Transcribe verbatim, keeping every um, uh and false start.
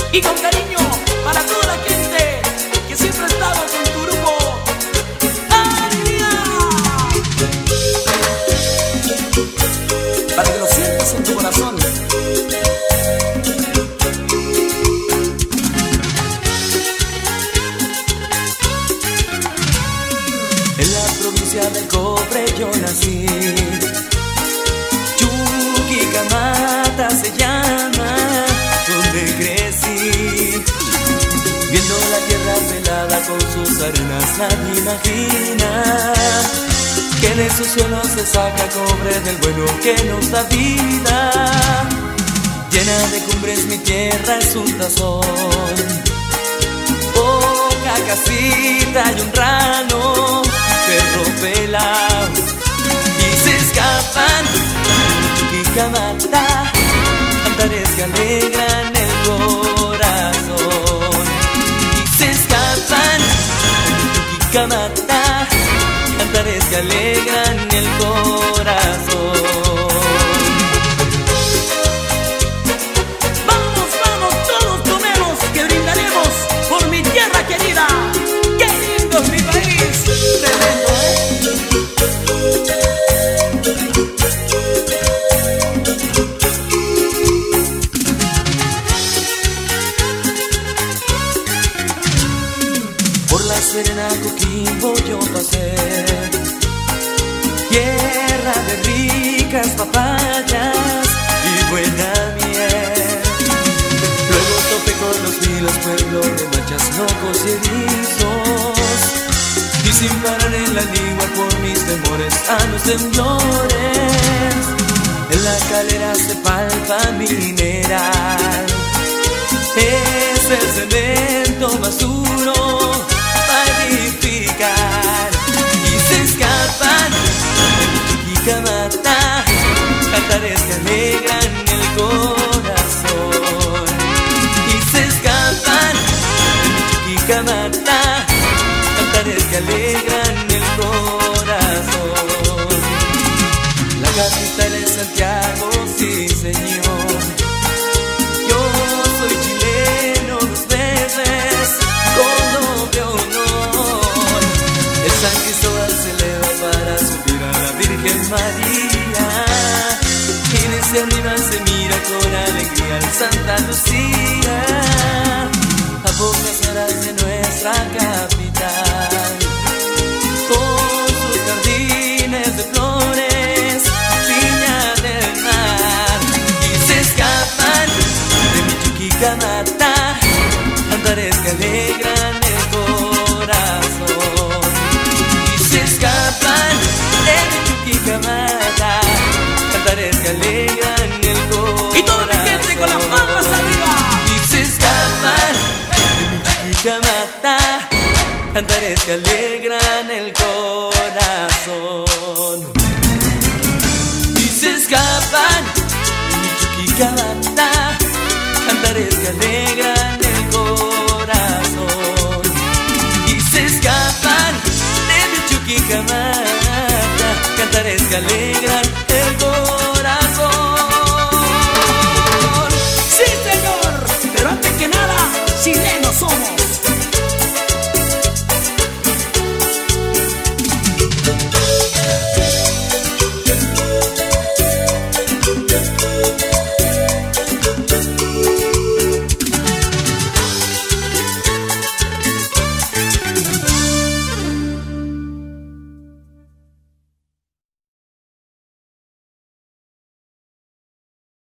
Y con cariño para toda la gente que siempre ha estado con tu grupo. ¡Alegría! Para que lo sientas en tu corazón. En la provincia del Cobre yo nací. Chuquicamata se llama, donde crecí. Viendo la tierra pelada con sus arenas, nadie imagina que de su suelo se saca cobre del bueno que nos da vida. Llena de cumbres mi tierra es un tazón, poca casita y un rano, perro pelao, y se escapan Chuquicamata, cantares que alegran el corazón. Y se escapan Chuquicamata, cantares que alegran el corazón. Vamos, vamos, todos tomemos, que brindaremos por mi tierra querida. ¡Qué lindo es mi país! Tremendo, ¿eh? Por la Serena Coquimbo yo pasé, tierra de ricas papayas y buena miel. Luego topé con los vilos, pueblo de machas, locos y erizos, y sin parar en la lengua por mis temores a los temblores. En la calera se palpa mineral, es el cemento más duro para edificar. Y se escapan de Chuquicamata, cantares que alegran el corazón. Y se escapan de Chuquicamata, cantares que alegran el corazón. La capital es Santiago, sí señor. Yo soy chileno dos veces, con doble honor. El San Cristóbal se eleva para subir a la Virgen María, y desde arriba se mira con alegría al Santa Lucía. A pocas horas de nuestra capital, con sus jardines de flores, viña del mar. Y se escapan de mi Chuquicamata, cantares que alegran el corazón. Y se escapan de mi Chuquicamata, cantares que alegran el corazón. Y toda la gente con las palmas arriba. Y se escapan de mi Chuquicamata, cantares que alegran el corazón. Y se escapan de mi Chuquicamata, cantares que alegran el corazón. Y se escapan de mi Chuquicamata, cantares que alegran